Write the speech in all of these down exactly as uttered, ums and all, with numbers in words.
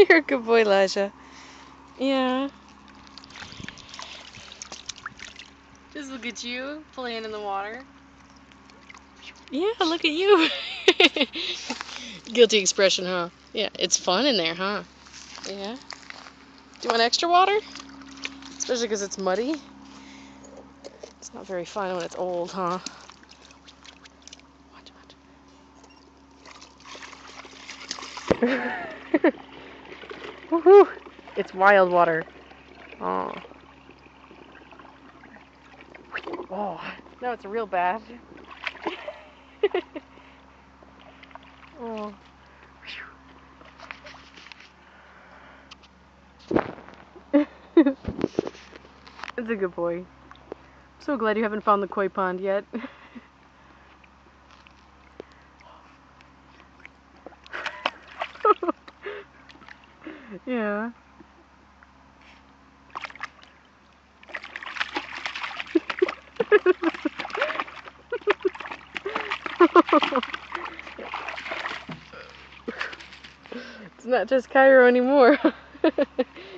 You're a good boy, Elijah. Yeah. Just look at you playing in the water. Yeah, look at you. Guilty expression, huh? Yeah, it's fun in there, huh? Yeah. Do you want extra water? Especially because it's muddy. It's not very fun when it's old, huh? Watch, watch. Woohoo! It's wild water. Oh. Oh. No, it's real bad. Oh. It's a good boy. I'm so glad you haven't found the koi pond yet. Yeah. It's not just Cairo anymore.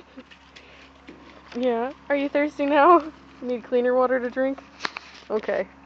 Yeah. Are you thirsty now? Need cleaner water to drink? Okay.